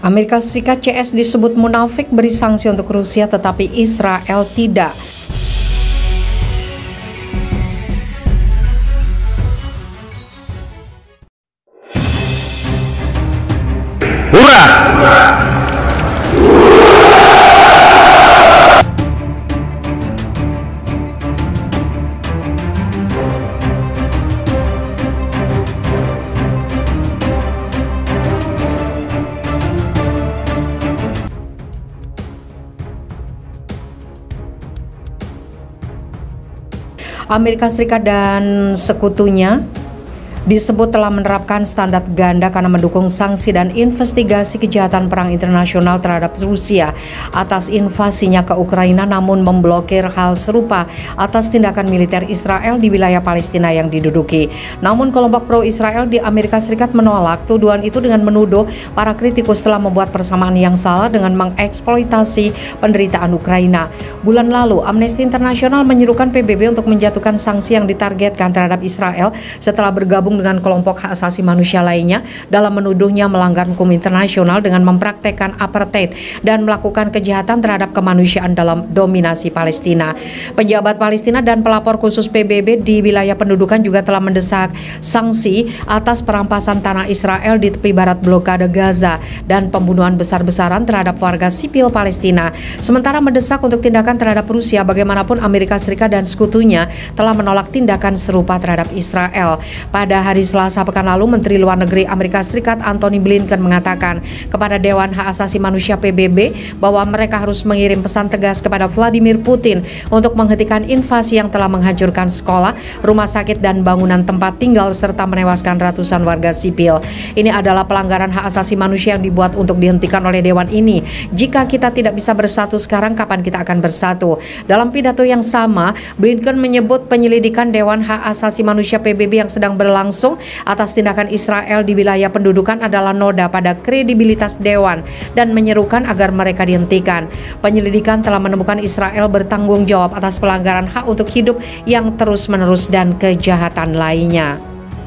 Amerika Serikat CS disebut munafik beri sanksi untuk Rusia tetapi Israel tidak. Hurrah! Amerika Serikat dan sekutunya disebut telah menerapkan standar ganda karena mendukung sanksi dan investigasi kejahatan perang internasional terhadap Rusia atas invasinya ke Ukraina, namun memblokir hal serupa atas tindakan militer Israel di wilayah Palestina yang diduduki. Namun kelompok pro-Israel di Amerika Serikat menolak tuduhan itu dengan menuduh para kritikus telah membuat persamaan yang salah dengan mengeksploitasi penderitaan Ukraina. Bulan lalu, Amnesty International menyerukan PBB untuk menjatuhkan sanksi yang ditargetkan terhadap Israel setelah bergabung dengan kelompok hak asasi manusia lainnya dalam menuduhnya melanggar hukum internasional dengan mempraktekkan apartheid dan melakukan kejahatan terhadap kemanusiaan dalam dominasi Palestina. Pejabat Palestina dan pelapor khusus PBB di wilayah pendudukan juga telah mendesak sanksi atas perampasan tanah Israel di tepi barat blokade Gaza dan pembunuhan besar-besaran terhadap warga sipil Palestina. Sementara mendesak untuk tindakan terhadap Rusia, bagaimanapun Amerika Serikat dan sekutunya telah menolak tindakan serupa terhadap Israel. Pada hari Selasa pekan lalu, Menteri Luar Negeri Amerika Serikat Antony Blinken mengatakan kepada Dewan Hak Asasi Manusia PBB bahwa mereka harus mengirim pesan tegas kepada Vladimir Putin untuk menghentikan invasi yang telah menghancurkan sekolah, rumah sakit, dan bangunan tempat tinggal serta menewaskan ratusan warga sipil. Ini adalah pelanggaran hak asasi manusia yang dibuat untuk dihentikan oleh Dewan ini. Jika kita tidak bisa bersatu sekarang, kapan kita akan bersatu? Dalam pidato yang sama, Blinken menyebut penyelidikan Dewan Hak Asasi Manusia PBB yang sedang berlangsung atas tindakan Israel di wilayah pendudukan adalah noda pada kredibilitas Dewan dan menyerukan agar mereka dihentikan. Penyelidikan telah menemukan Israel bertanggung jawab atas pelanggaran hak untuk hidup yang terus-menerus dan kejahatan lainnya.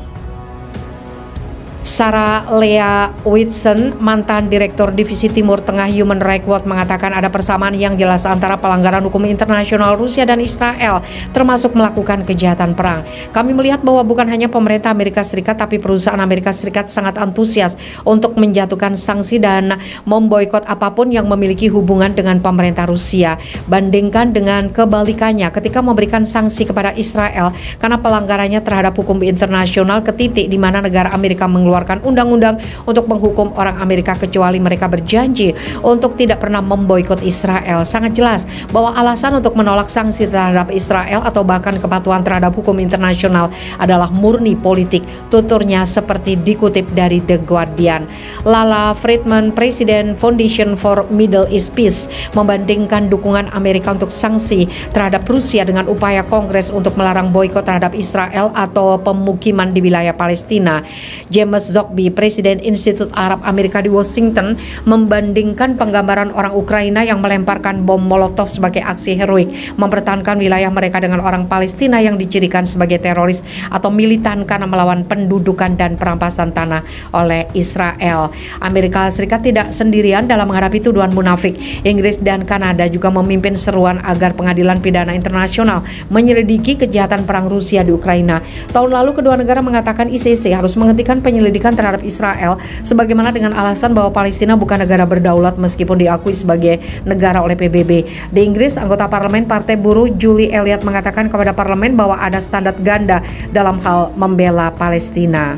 Sarah Lea Whitson, mantan Direktur Divisi Timur Tengah Human Rights Watch, mengatakan ada persamaan yang jelas antara pelanggaran hukum internasional Rusia dan Israel, termasuk melakukan kejahatan perang. Kami melihat bahwa bukan hanya pemerintah Amerika Serikat, tapi perusahaan Amerika Serikat sangat antusias untuk menjatuhkan sanksi dan memboikot apapun yang memiliki hubungan dengan pemerintah Rusia. Bandingkan dengan kebalikannya ketika memberikan sanksi kepada Israel karena pelanggarannya terhadap hukum internasional ke titik di mana negara Amerika mengeluarkan undang-undang untuk menghukum orang Amerika kecuali mereka berjanji untuk tidak pernah memboikot Israel. Sangat jelas bahwa alasan untuk menolak sanksi terhadap Israel atau bahkan kepatuhan terhadap hukum internasional adalah murni politik, tuturnya seperti dikutip dari The Guardian. Lala Friedman, Presiden Foundation for Middle East Peace, membandingkan dukungan Amerika untuk sanksi terhadap Rusia dengan upaya Kongres untuk melarang boikot terhadap Israel atau pemukiman di wilayah Palestina. James Zogby, Presiden Institut Arab Amerika di Washington, membandingkan penggambaran orang Ukraina yang melemparkan bom Molotov sebagai aksi heroik mempertahankan wilayah mereka dengan orang Palestina yang dicirikan sebagai teroris atau militan karena melawan pendudukan dan perampasan tanah oleh Israel. Amerika Serikat tidak sendirian dalam menghadapi tuduhan munafik. Inggris dan Kanada juga memimpin seruan agar Pengadilan Pidana Internasional menyelidiki kejahatan perang Rusia di Ukraina. Tahun lalu kedua negara mengatakan ICC harus menghentikan penyelidikan terhadap Israel sebagaimana dengan alasan bahwa Palestina bukan negara berdaulat meskipun diakui sebagai negara oleh PBB. Di Inggris, anggota parlemen Partai Buruh Julie Elliott mengatakan kepada parlemen bahwa ada standar ganda dalam hal membela Palestina.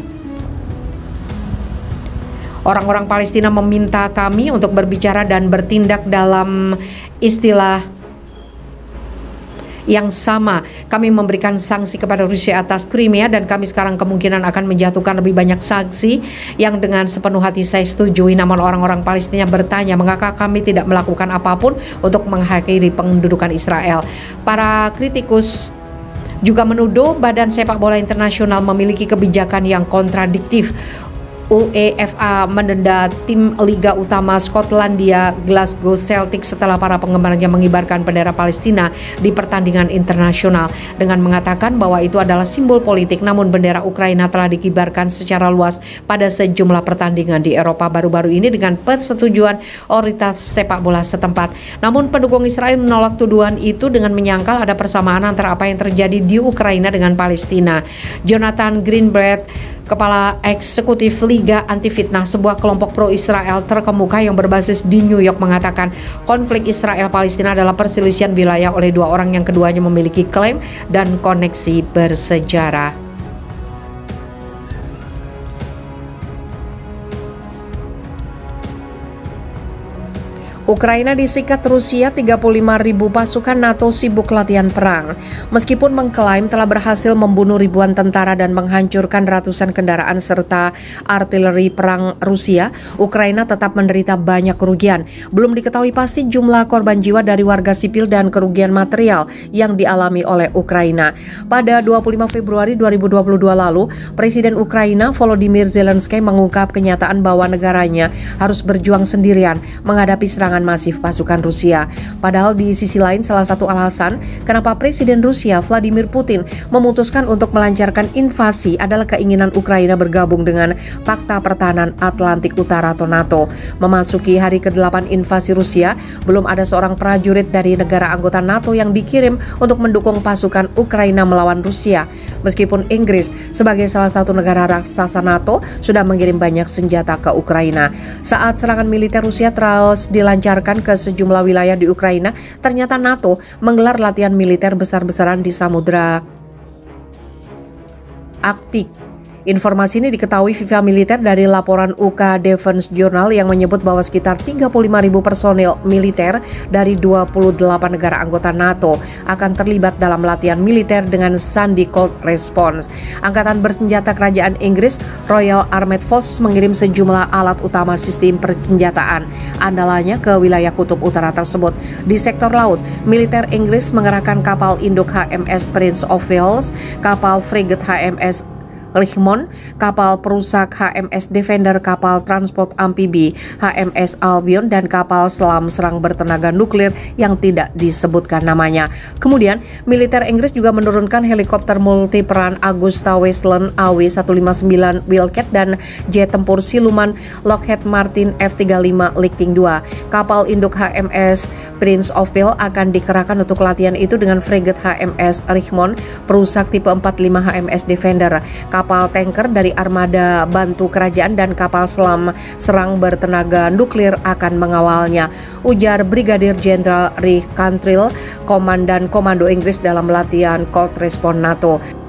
Orang-orang Palestina meminta kami untuk berbicara dan bertindak dalam istilah yang sama. Kami memberikan sanksi kepada Rusia atas Crimea dan kami sekarang kemungkinan akan menjatuhkan lebih banyak sanksi yang dengan sepenuh hati saya setujui. Namun orang-orang Palestina bertanya mengapa kami tidak melakukan apapun untuk mengakhiri pendudukan Israel. Para kritikus juga menuduh Badan Sepak Bola Internasional memiliki kebijakan yang kontradiktif UEFA mendenda tim Liga Utama Skotlandia Glasgow Celtic setelah para penggemarnya mengibarkan bendera Palestina di pertandingan internasional dengan mengatakan bahwa itu adalah simbol politik. Namun bendera Ukraina telah dikibarkan secara luas pada sejumlah pertandingan di Eropa baru-baru ini dengan persetujuan otoritas sepak bola setempat. Namun pendukung Israel menolak tuduhan itu dengan menyangkal ada persamaan antara apa yang terjadi di Ukraina dengan Palestina. Jonathan Greenblatt, Kepala Eksekutif Liga Anti Fitnah, sebuah kelompok pro-Israel terkemuka yang berbasis di New York, mengatakan konflik Israel-Palestina adalah perselisihan wilayah oleh dua orang yang keduanya memiliki klaim dan koneksi bersejarah. Ukraina disikat Rusia, 35.000 pasukan NATO sibuk latihan perang. Meskipun mengklaim telah berhasil membunuh ribuan tentara dan menghancurkan ratusan kendaraan serta artileri perang Rusia, Ukraina tetap menderita banyak kerugian. Belum diketahui pasti jumlah korban jiwa dari warga sipil dan kerugian material yang dialami oleh Ukraina. Pada 25 Februari 2022 lalu, Presiden Ukraina Volodymyr Zelensky mengungkap kenyataan bahwa negaranya harus berjuang sendirian menghadapi serangan masif pasukan Rusia. Padahal di sisi lain, salah satu alasan kenapa Presiden Rusia Vladimir Putin memutuskan untuk melancarkan invasi adalah keinginan Ukraina bergabung dengan Pakta Pertahanan Atlantik Utara atau NATO. Memasuki hari ke-8 invasi Rusia, belum ada seorang prajurit dari negara anggota NATO yang dikirim untuk mendukung pasukan Ukraina melawan Rusia. Meskipun Inggris sebagai salah satu negara raksasa NATO sudah mengirim banyak senjata ke Ukraina. Saat serangan militer Rusia terus dilancarkan ke sejumlah wilayah di Ukraina, ternyata NATO menggelar latihan militer besar-besaran di Samudra Arktik. Informasi ini diketahui FIFA Militer dari laporan UK Defense Journal yang menyebut bahwa sekitar 35.000 personil militer dari 28 negara anggota NATO akan terlibat dalam latihan militer dengan Sandy Cold Response. Angkatan bersenjata Kerajaan Inggris Royal Armed Forces mengirim sejumlah alat utama sistem persenjataan andalanya ke wilayah Kutub Utara tersebut. Di sektor laut, militer Inggris mengerahkan kapal induk HMS Prince of Wales, kapal frigate HMS Richmond, kapal perusak HMS Defender, kapal transport amfibi HMS Albion, dan kapal selam serang bertenaga nuklir yang tidak disebutkan namanya. Kemudian, militer Inggris juga menurunkan helikopter multiperan Augusta Westland AW159 Wildcat dan jet tempur siluman Lockheed Martin F-35 Lightning II. Kapal induk HMS Prince of Wales akan dikerahkan untuk latihan itu dengan frigate HMS Richmond, perusak tipe 45 HMS Defender, kapal tanker dari armada bantu kerajaan, dan kapal selam serang bertenaga nuklir akan mengawalnya, ujar Brigadir Jenderal Rick Cantrill, Komandan Komando Inggris dalam latihan Cold Response NATO.